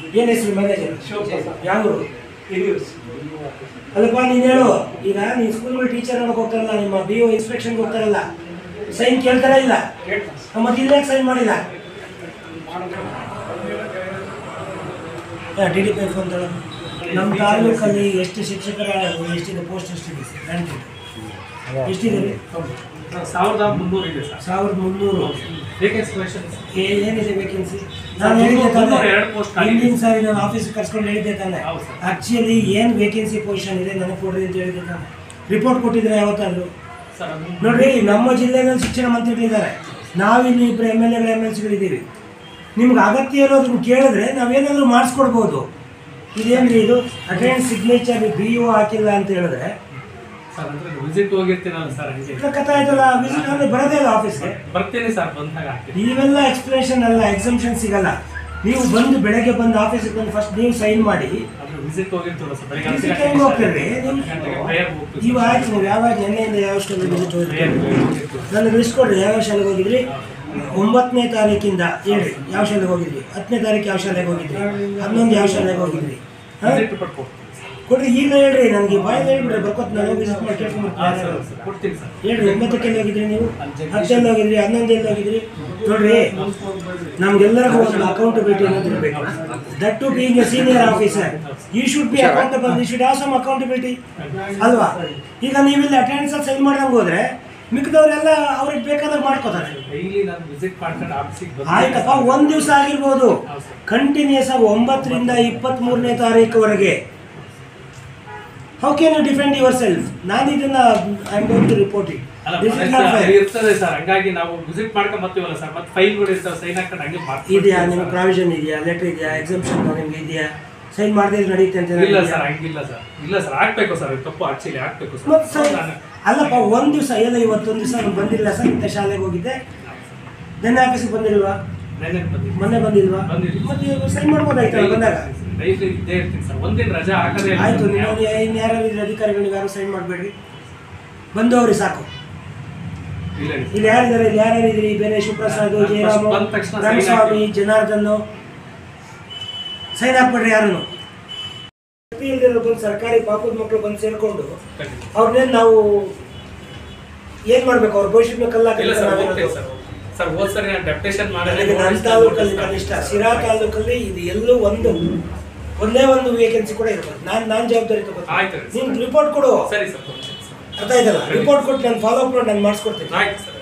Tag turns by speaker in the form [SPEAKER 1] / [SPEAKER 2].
[SPEAKER 1] ಏನು ಹೆಸರು ಮ್ಯಾನೇಜರ್ ಯಾವ ಅಲ್ಲಪ್ಪ ನೀನು ಹೇಳು. ಈಗ ನೀನು ಸ್ಕೂಲ್ಗಳು ಟೀಚರ್ ಅನ್ನೋಕೆ ಹೋಗ್ತಾರಲ್ಲ, ನಿಮ್ಮ BO ಇನ್ಸ್ಪೆಕ್ಷನ್ಗೆ ಹೋಗ್ತಾರಲ್ಲ, ಸೈನ್ ಕೇಳ್ತಾರ ಇಲ್ಲ? ಮತ್ತೆ ಇಲ್ಲೇ ಸೈನ್ ಮಾಡಿಲ್ಲ. DDP ಫೋನ್ ತಗೊಳ್ಳಿ. ನಮ್ಮ ತಾಲೂಕಲ್ಲಿ ಎಷ್ಟು ಶಿಕ್ಷಕರ ಎಷ್ಟಿದೆ ಪೋಸ್ಟ್ ಎಷ್ಟಿದೆ ಎಷ್ಟಿದೆ?
[SPEAKER 2] 1300 ಇದೆ ಸರ್.
[SPEAKER 1] 1300 ಏನಿದೆ ವೇಕೆನ್ಸಿ? ನಾನು ಹೇಳಿದ್ದೆ ತಾನೆ ಹಿಂದಿನ ಸಾರಿ ನಾನು ಆಫೀಸಿಗೆ ಕರ್ಸ್ಕೊಂಡು ಹೇಳಿದ್ದೆ ತಾನೆ ಆಕ್ಚುಲಿ ಏನು ವೇಕೆನ್ಸಿ ಪೊಸಿಷನ್ ಇದೆ ನನಗೆ ಕೊಡ್ರಿ ಅಂತ ಹೇಳಿದ್ದೆ ತಾನೆ. ರಿಪೋರ್ಟ್ ಕೊಟ್ಟಿದ್ರೆ ಯಾವತ್ತಾದ್ರು? ನೋಡ್ರಿ, ನಮ್ಮ ಜಿಲ್ಲೆಯಲ್ಲಿ ಶಿಕ್ಷಣ ಮಂತ್ರಿಗಳಿದ್ದಾರೆ, ನಾವಿಲ್ಲಿ ಇಬ್ಬರು MLA MLCಗಳಿದ್ದೀವಿ. ನಿಮ್ಗೆ ಅಗತ್ಯ ಇರೋದನ್ನು ಕೇಳಿದ್ರೆ ನಾವೇನಾದರೂ ಮಾಡಿಸ್ಕೊಡ್ಬೋದು. ಇದೇನ್ರಿ ಇದು ಅಟೆಂಡೆನ್ಸ್ ಸಿಗ್ನೇಚರ್ BO ಹಾಕಿಲ್ಲ ಅಂತ ಹೇಳಿದ್ರೆ
[SPEAKER 2] ವಿಸಿಟ್ ಹೋಗಿರ್ತೀನಲ್ಲ ಸರ್,
[SPEAKER 1] ಕಥೆ ಆಯ್ತಲ್ಲ. ವಿಸಿಟ್ ಅಂದ್ರೆ ಬರೋದೇ ಇಲ್ಲ ಆಫೀಸ್ಗೆ.
[SPEAKER 2] ಬರ್ತೀನಿ ಸರ್, ಬಂದಾಗ
[SPEAKER 1] ನೀವೆಲ್ಲ ಎಕ್ಸ್ಪ್ಲನೇಷನ್ ಅಲ್ಲ, ಎಕ್ಸಂಪ್ಷನ್ ಸಿಗಲ್ಲ. ನೀವು ಬಂದು ಬೆಳಗ್ಗೆ ಬಂದು ಆಫೀಸಿಗೆ ಬಂದು ಫಸ್ಟ್ ನೀವು ಸೈನ್ ಮಾಡಿ
[SPEAKER 2] ವಿಸಿಟ್ ಹೋಗಿರ್ತೀವಲ್ಲ ಸರ್,
[SPEAKER 1] ಟೈಮ್ ಹೋಗ್ತೀರಿ ನೀವು. ಆಯ್ತು, ನೀವು ಯಾವಾಗ ನೆನ್ನೆಯಿಂದ ಯಾವ ಶಾಲೆಗೆ ವಿಸಿಟ್ ಹೋಗಿದ್ರಿ ನನಗೆ ಲಿಸ್ಟ್ ಕೊಡ್ರಿ. ಯಾವ ಶಾಲೆಗೆ ಹೋಗಿದ್ರಿ? 9ನೇ ತಾರೀಕಿಂದ ಹೇಳ್ರಿ ಯಾವ ಶಾಲೆಗೆ ಹೋಗಿದ್ರಿ. 10ನೇ ತಾರೀಕು ಯಾವ ಶಾಲೆಗೆ ಹೋಗಿದ್ರಿ? 11 ಯಾವ ಶಾಲೆಗೆ ಹೋಗಿದ್ರಿ? ಕೊಡ್ರಿ, ಈಗ ಹೇಳ್ರಿ. ನನಗೆ ಬಾಯಲ್ಲಿ ಹೇಳ್ಬಿಡ್ರಿ, ಬರ್ಕೊತ್ ನಾನು ವಿಸಿಟ್ ಮಾಡಿ ಕೇಳ್ಕೊಂಡ್ಬಿಡ್ತೀನಿ. ಹೇಳ್ರಿ, 9ಕ್ಕೆ ಹೋಗಿದ್ರಿ ನೀವು? 10 ಹೋಗಿದ್ರಿ? 11 ಹೋಗಿದ್ರಿ? ನೋಡ್ರಿ, ನಮ್ಗೆಲ್ಲರಿಗೂ ಒಂದು ಅಕೌಂಟಬಿಲಿಟಿ ಅನ್ನೋದು ಇರಬೇಕು. That too being a senior officer you should be accountable, you should have some accountability ಅಲ್ವಾ? ಈಗ ನೀವಿಲ್ಲಿ ಅಟೆಂಡೆನ್ಸ್ ಅಲ್ಲಿ ಸೈನ್ ಮಾಡ್ದಂಗೆ ಹೋದ್ರೆ ಮಿಕ್ಕಿದವರೆಲ್ಲ ಅವ್ರಿಗೆ ಬೇಕಾದಾಗ ಮಾಡ್ಕೋತಾರೆ. ಆಯ್ತಪ್ಪ, ಒಂದ್ ದಿವಸ ಆಗಿರ್ಬೋದು, ಕಂಟಿನ್ಯೂಸ್ ಆಗಿ 9ರಿಂದ 23ನೇ ತಾರೀಕುವರೆಗೆ. How can you defend your self? ನಾನು ಇದನ್ನ I am going to report it.
[SPEAKER 2] ಇರ್ತದೆ ಸರ್, ಹಂಗಾಗಿ ನಾವು ವಿಸಿಟ್ ಮಾಡ್ಕೊಂಡು ಬರ್ತೀವಲ್ಲ ಸರ್, ಮತ್ತೆ ಫೈಲ್ಗಳು ಇರ್ತಾವೆ, ಸೈನ್ ಹಾಕೊಂಡು ಹಂಗೆ ಮಾಡ್ತೀವಿ.
[SPEAKER 1] ಇದೆಯಾ ನಿಮ್ಮ ಪ್ರಾವಿಷನ್ ಇದೆಯಾ, ಲೆಟರ್ ಇದೆಯಾ, ಎಕ್ಸಂಪ್ಷನ್ ನಿಮ್ಗೆ ಇದೆಯಾ? ಸೈನ್ ಮಾಡದೇ ನಡೆಯುತ್ತೆ ಅಂತ?
[SPEAKER 2] ಇಲ್ಲ ಸರ್, ಹಂಗಿಲ್ಲ ಸರ್. ಇಲ್ಲ ಸರ್, ಆಗ್ಬೇಕು ಸರ್, ತಪ್ಪು ಆಕ್ಚುಲಿ ಆಗ್ಬೇಕು ಸರ್.
[SPEAKER 1] ಅಲ್ಲಪ್ಪ, ಒಂದ್ ದಿವಸ ಎಲ್ಲ ಇವತ್ತೊಂದು ದಿವಸ ನಾನು ಬಂದಿಲ್ಲ ಸರ್, ಇಂಥ ಶಾಲೆಗೆ ಹೋಗಿದ್ದೆ. ನೆನ್ನೆ ಆಫೀಸಿಗೆ ಬಂದಿಲ್ವಾ? ಮೊನ್ನೆ ಬಂದಿಲ್ವಾ? ಮತ್ತೆ ಸೈನ್ ಮಾಡ್ಬೋದಾಯ್ತಲ್ಲ ಬಂದಾಗ.
[SPEAKER 2] ಇದ್ದೇ ಇರ್ತೀನಿ ಸರ್, ಒಂದಿನ ರಜಾ ಹಾಕದೇ
[SPEAKER 1] ಆಯ್ತು. ನೀವು ಇನ್ಯಾರು ಅಧಿಕಾರಿಗಳಿಗೆ ಯಾರು ಸೈನ್ ಮಾಡಬೇಡ್ರಿ, ಬಂದವ್ರಿ ಸಾಕು. ಇಲ್ಲಿ ಯಾರಿದ್ದಾರೆ? ಇಲ್ಲಿ ಯಾರ್ಯಾರಿದ್ರಿ? ಬೇರೆ ಶಿವಪ್ರಸಾದ್, ಜಯರಾಮ, ರಂಗಸ್ವಾಮಿ, ಜನಾರ್ದನ್, ಸೈನ್ ಹಾಕ್ಬೇಡ್ರಿ ಯಾರು. ಸರ್ಕಾರಿ ಪಾಪದ ಮಕ್ಕಳು ಬಂದು ಸೇರ್ಕೊಂಡು ಅವ್ರನ್ನೇನು ನಾವು ಏನ್ ಮಾಡ್ಬೇಕು? ಅವ್ರ ಭವಿಷ್ಯದ ಕಲ್ಲ
[SPEAKER 2] ಸರ್. ಹೋದ್ ಸರಿ ನಾನು ಡೆಪ್ಯುಟೇಷನ್ ಮಾಡಿದ್ರೆ
[SPEAKER 1] ನನ್ನ ತಾಲೂಕಲ್ಲಿ ಕನಿಷ್ಠ ಸಿರಾ ತಾಲೂಕಲ್ಲಿ ಇದು ಎಲ್ಲೂ ಒಂದೇ ಒಂದು ವೇಕೆನ್ಸಿ ಕೂಡ ಇರ್ಬೋದು. ನಾನು ಜವಾಬ್ದಾರಿ ತಗೋತೀನಿ. ನೀನು ರಿಪೋರ್ಟ್ ಕೊಡು.
[SPEAKER 2] ಸರಿ ಸರ್,
[SPEAKER 1] ಅರ್ಥ ಆಯ್ತಲ್ಲ? ರಿಪೋರ್ಟ್ ಕೊಟ್ಟು ನಾನು ಫಾಲೋ ಅಪ್ ಮಾಡಿ ನಾನು ಮಾಡಿಸ್ಕೊಡ್ತೀನಿ.
[SPEAKER 2] ಆಯ್ತು ಸರ್.